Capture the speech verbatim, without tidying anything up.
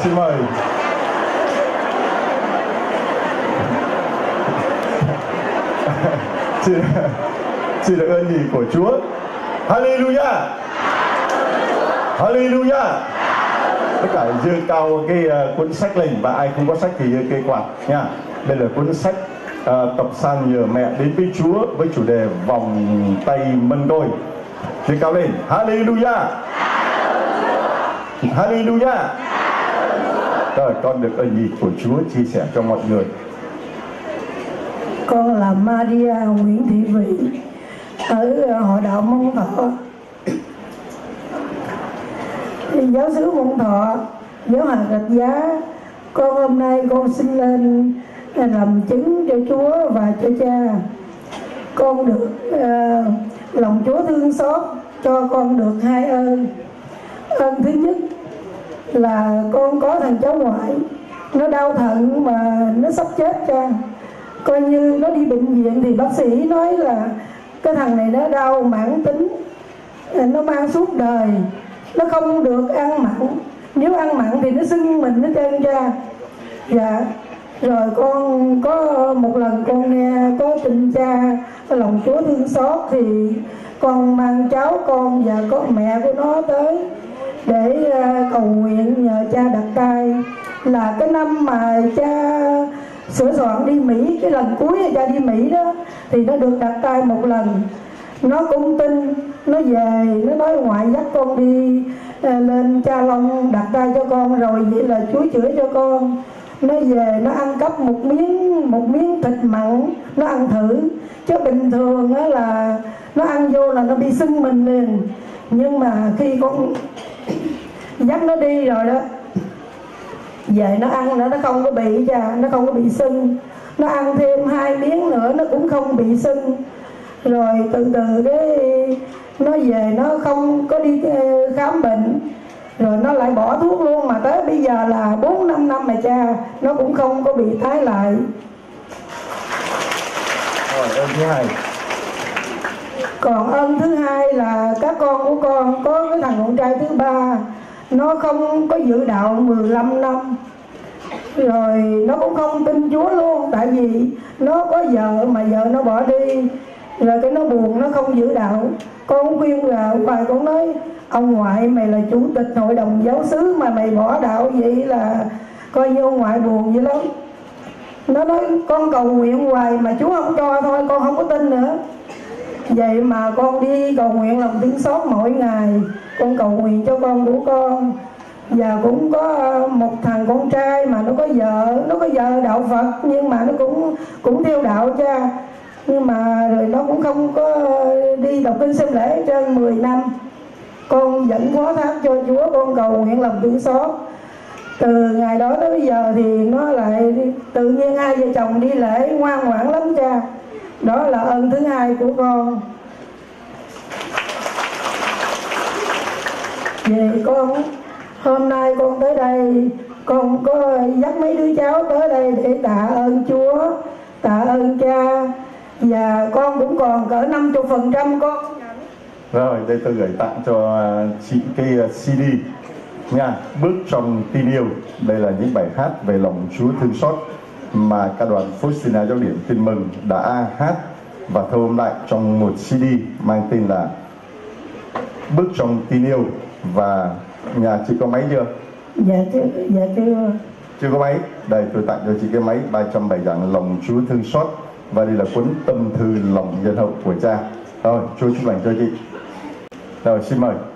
xin mời. Xin, xin được ơn nhì của Chúa. Hallelujah. Hallelujah. Tất cả giơ cao cái uh, cuốn sách lên, và ai không có sách thì giơ cây quạt nha. Đây là cuốn sách uh, Tập San Nhờ Mẹ Đến Với Chúa với chủ đề Vòng Tay Mân Tôi. Giơ cao lên. Hallelujah. Hallelujah. Rồi con được ơn nhì của Chúa chia sẻ cho mọi người. Con là Maria Nguyễn Thị Vĩ ở hội đạo Mông Thọ, giáo xứ Mông Thọ, giáo hạt Rạch Giá. Con hôm nay con xin lên làm chứng cho Chúa và cho cha. Con được uh, lòng Chúa thương xót cho con được hai ơn. Ơn thứ nhất là con có thằng cháu ngoại, nó đau thận mà nó sắp chết cha. Coi như nó đi bệnh viện thì bác sĩ nói là cái thằng này nó đau mãn tính, nó mang suốt đời, nó không được ăn mặn, nếu ăn mặn thì nó sưng mình hết trơn cha. Dạ, rồi con có một lần con nghe có tin cha lòng Chúa thương xót thì con mang cháu con và có mẹ của nó tới để cầu nguyện nhờ cha đặt tay. Là cái năm mà cha sửa soạn đi Mỹ, cái lần cuối cha đi Mỹ đó thì nó được đặt tay một lần. Nó cũng tin, nó về nó nói ngoại dắt con đi lên Cha Long đặt tay cho con rồi, vậy là Chúa chữa cho con. Nó về nó ăn cắp một miếng một miếng thịt mặn, nó ăn thử, chứ bình thường á là nó ăn vô là nó bị sưng mình liền. Nhưng mà khi con dắt nó đi rồi đó, về nó ăn nữa nó không có bị cha, nó không có bị sưng. Nó ăn thêm hai miếng nữa nó cũng không bị sưng. Rồi từ từ cái nó về nó không có đi khám bệnh, rồi nó lại bỏ thuốc luôn, mà tới bây giờ là bốn năm năm mà cha, nó cũng không có bị tái lại. Rồi ơn thứ hai. Còn ơn thứ hai là các con của con có cái thằng con trai thứ ba, nó không có giữ đạo mười lăm năm, rồi nó cũng không tin Chúa luôn, tại vì nó có vợ mà vợ nó bỏ đi, rồi cái nó buồn nó không giữ đạo. Con khuyên là hoài con nói ông ngoại mày là chủ tịch hội đồng giáo xứ mà mày bỏ đạo vậy là coi như ông ngoại buồn vậy lắm. Nó nói con cầu nguyện hoài mà Chúa không cho thôi, con không có tin nữa. Vậy mà con đi cầu nguyện lòng thương xót mỗi ngày, con cầu nguyện cho con của con. Và cũng có một thằng con trai mà nó có vợ, nó có vợ đạo Phật nhưng mà nó cũng cũng theo đạo cha. Nhưng mà rồi nó cũng không có đi đọc kinh xem lễ trên mười năm. Con vẫn phó thác cho Chúa, con cầu nguyện lòng thương xót. Từ ngày đó tới bây giờ thì nó lại tự nhiên hai vợ chồng đi lễ ngoan ngoãn lắm cha. Đó là ơn thứ hai của con. Vậy con hôm nay con tới đây, con có dắt mấy đứa cháu tới đây để tạ ơn Chúa, tạ ơn cha. Và con cũng còn cỡ năm mươi phần trăm con. Rồi đây tôi gửi tặng cho chị cái xê đê nha, Bước Trong Tin Yêu. Đây là những bài hát về lòng Chúa thương xót mà ca đoàn Faustina Giáo Điểm Tin Mừng đã hát và thâu âm lại trong một xê đê mang tên là Bước Trong Tin Yêu. Và nhà chị có máy chưa? Dạ chưa, dạ chưa. Chưa có máy. Đây tôi tặng cho chị cái máy ba trăm bài giảng lòng Chúa thương xót. Và đây là cuốn tâm thư lòng nhân hậu của cha. Rồi, Chúa chúc lành cho chị. Rồi, xin mời.